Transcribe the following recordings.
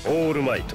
オールマイト。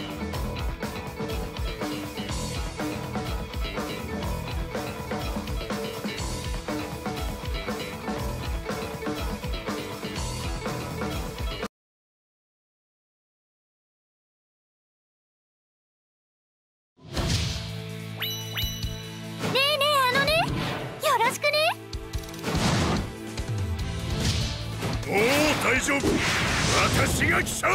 大丈夫、私が来た。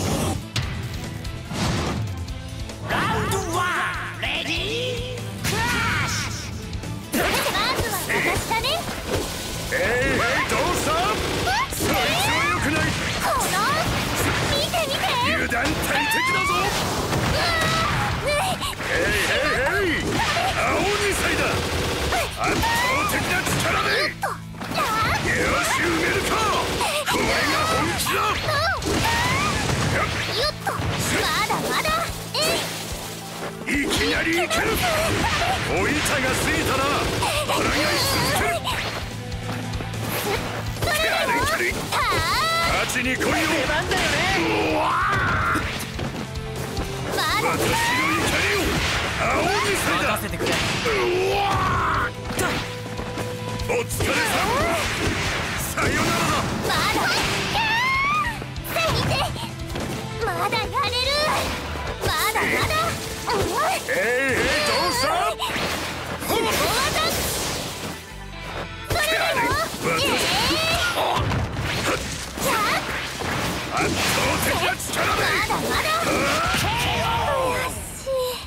ラウンド1レディークラッシュ。まずは私だね。 どうした。そいつは良くない。 この見て見て、 油断大敵だぞ。青二歳だ。圧倒的な力でよし埋めるか。これが本気だ。 よっと、まだまだ。 いきなりいける。お板が過ぎたら腹がい続ける。勝ちに来いよ。 出番だよね。 私の怒りを青二歳だ。 任せてくれ。 お疲れさん。さよならだ。 まだやれる。まだまだ。 どうした。 それだよ。 圧倒的な力で。 まだまだ。悔しい。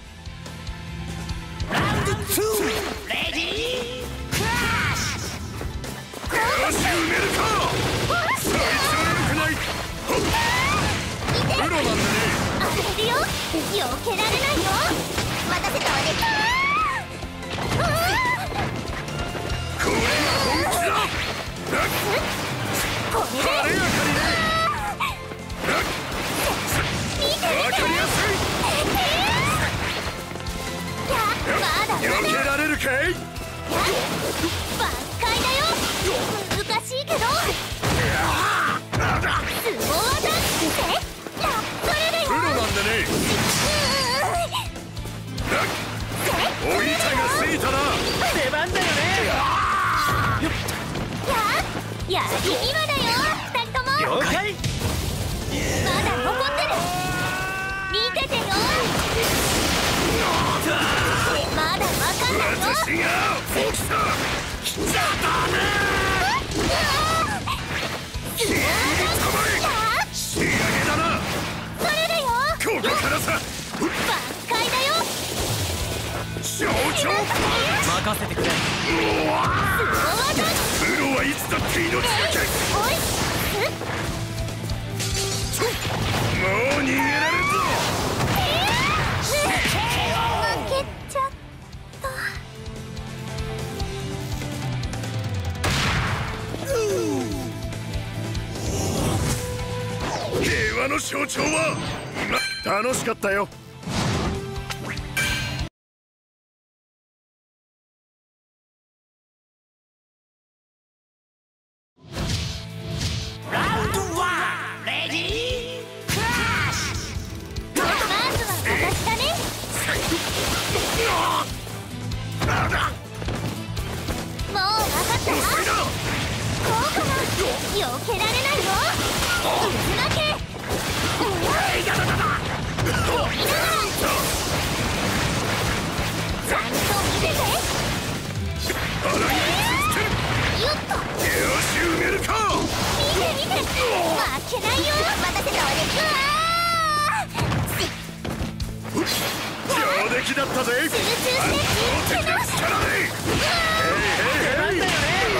ラウンド2レディークラッシュ。 よし埋めるか。そいつは良くない。プロなんだね。 当てるよ。避けられないよ。待たせたわね。 これが本気だ。 これで晴れやかにね。わかりやすい。 まだまだ。 避けられるかい。 挽回だよ。難しいけど。相撲技。それでよ。 プロなんだね。お板が過ぎたら出番だよね。 やる気今だよ。二人とも。 了解。 まだ残ってる。見ててよ。まだわかんないよ。 私が来ちゃダメ。仕上げだな。 それだよ。 ここからさ。 挽回だよ。 象徴任せてくれ。 相撲技。 プロはいつだって命がけ。 おい。 もう逃げられるぞ。 負けちゃった。 平和の象徴は今。楽しかったよ。 ラウンド1レディークラッシュ。まずは私だね。もう分かったわ。 遅いな。 こうかな。避けられないよ。渦巻け。ちゃんと見てて。 腹がい続ける。 よっと。 よし埋めるか。 見て見て。負けないよ。待たせたわね。 上出来だったぜ。 集中して圧倒的な力で。 出番だよね。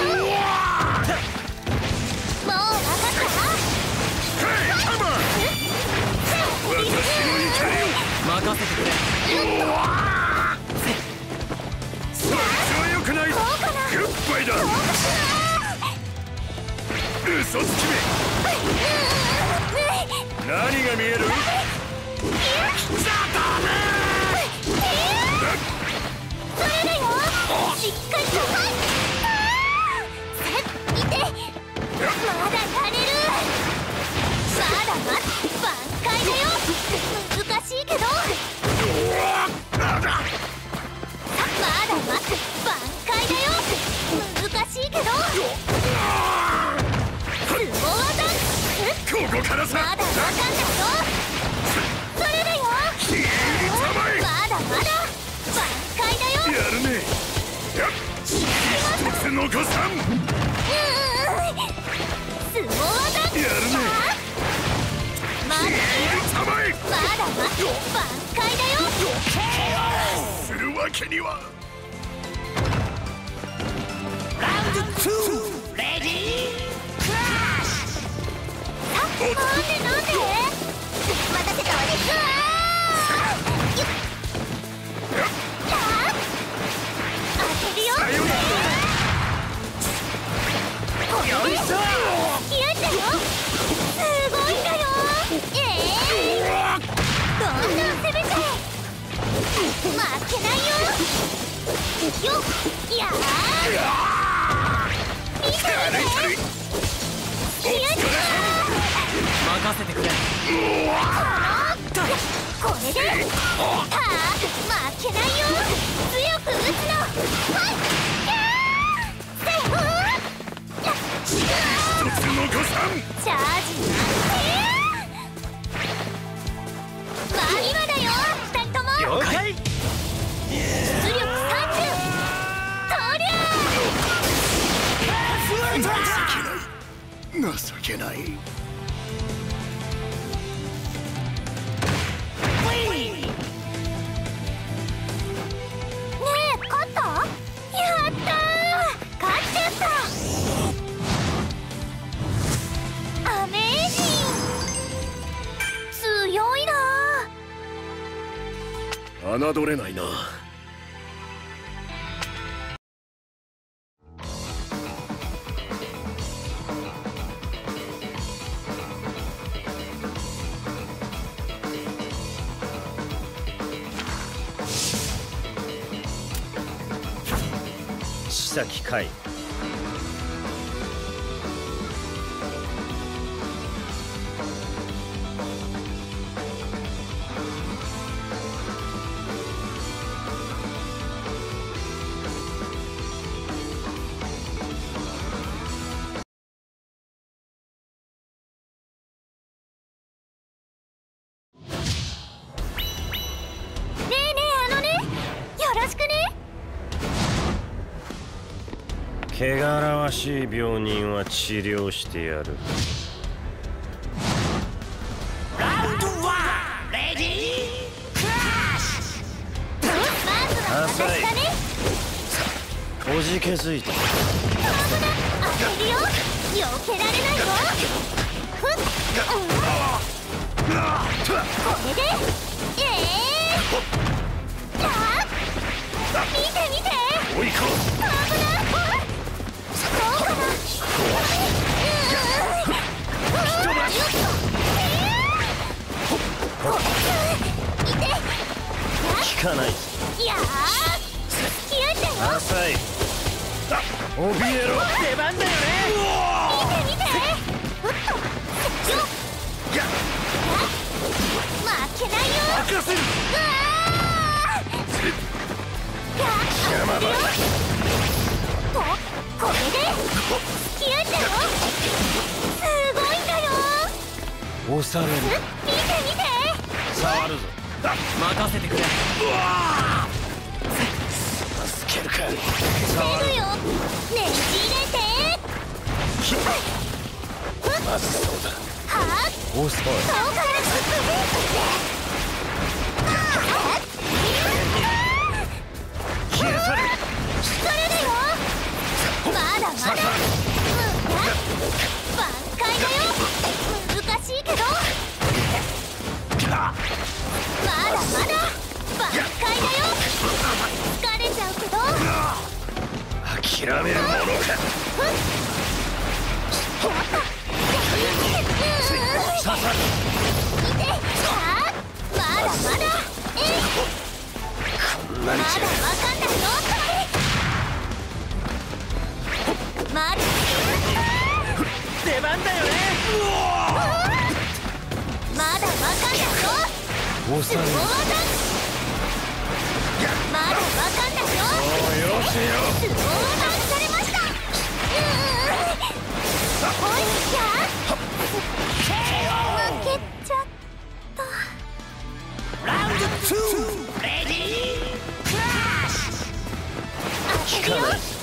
もう分かったわ。 カモン。私の怒りを任せてくれ。 そいつは良くない。グッバイだ。嘘つきめ。何が見える。来ちゃダメ。 それだよ。しっかりと。見て。まだやれる。まだまだ挽回だよ。難しいけどまだ待つ。挽回だよ。難しいけどスゴ技。 ここからさ。 まだわかんないぞ。それだよ。まだまだ挽回だよ。 やるね。一つ残さん。 スゴ技。 やるね。 まだ待つ。挽回だよ。 するわけには。 ラウンド2レディークラッシュ。なんで待たせたわね。当てるよ。 よいしょ。 やったよ。すごいんだよ。どんどん攻めちゃえ。負けないよ。よっやー見てるね。 任せてくれ。 これで負けないよ。強く打つの。はい一つ残さん。 チャージまあ今だよ。2人とも了解。 出力30。とりゃ情けない。 ねえ勝った。やったー。勝っちゃった。アメージング。強いな侮れないな。 千崎海。汚らわしい病人は治療してやる。 ラウンド1レディークラッシュ。まずは私だね。 おじけづいた。 当てるよ。避けられないぞ。ふっ、これで見て見て。 追い込む。 危ない。そうかな。 効かない。 いやー付き合ってよ。 浅い。怯えろ。 出番だよね。 見て見て。ふっとよっ負けないよ。 任せる。 邪魔だ。これで付き合ってよ。すごいんだよ。 押される。 見て見て。 触るぞ。 任せてくれ。 助けるか。 防ぐよ。ねじれて。 まずそうだ。 はっ。 遅い。 そうから消え去れ。 それだよ。まだまだ。挽回だよ。難しいけどまだまだ挽回だよ。疲れちゃうけど諦めるものか。刺さる。 見て。まだまだ。 こんなにまだわかんないぞ。まだ出番だよね。 まだわかんない。 押される。 まだわかんないよ。 よろしいよ。 スローダウンされました。おいしゃ負けちゃった。 ラウンド2レディークラッシュ。 当てるよ。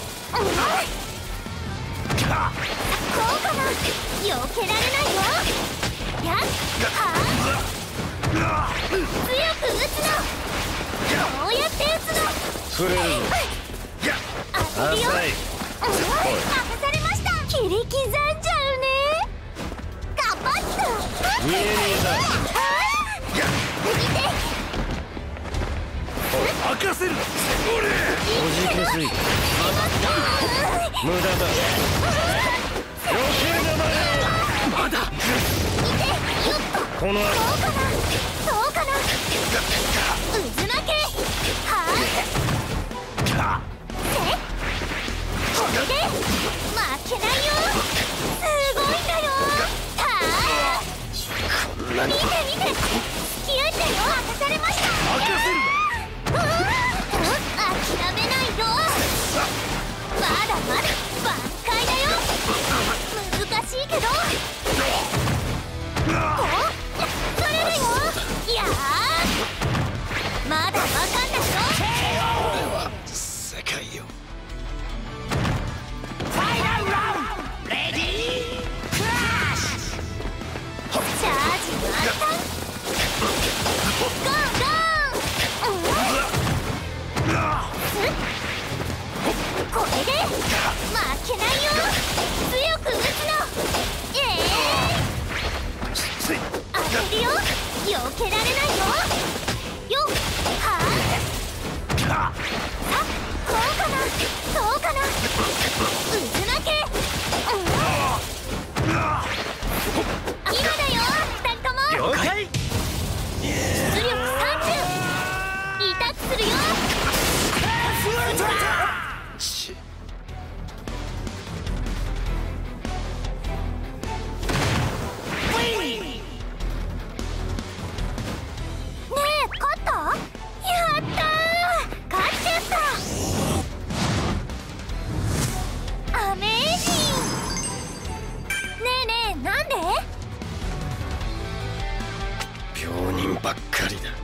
こうかな。避けられないよ。やっはあ強く打つの。こうやって打つの。 触れるぞ。 当てるよ。 浅い。 任されました。切り刻んじゃうね。ガバッと。 見え見えだ。 見て。 任せる。 おじけすぎ。無駄だ。余計なまねを。 まだ。 この後。 そうかな。渦巻け。はあ。これで負けないよ。すごいんだよ。はあ。見て見て。付き合ってよ。任されました。 任せる。 諦めないよ。まだまだ挽回だよ。難しいけど。それだよ。いやまだわかんないよ。 俺は世界よ。ファイナルラウンドレディークラッシュ。 チャージ満タン。ゴーゴー。これで負けないよ。強く打つの。当てるよ。避けられないよ。よっはあ。こうかな。そうかな。渦巻け。今だよ2人とも。 了解。 出力30。痛くするよ。勝った？やったー！勝っちゃった！アメージン！ねえねえ、なんで？ 病人ばっかりだ。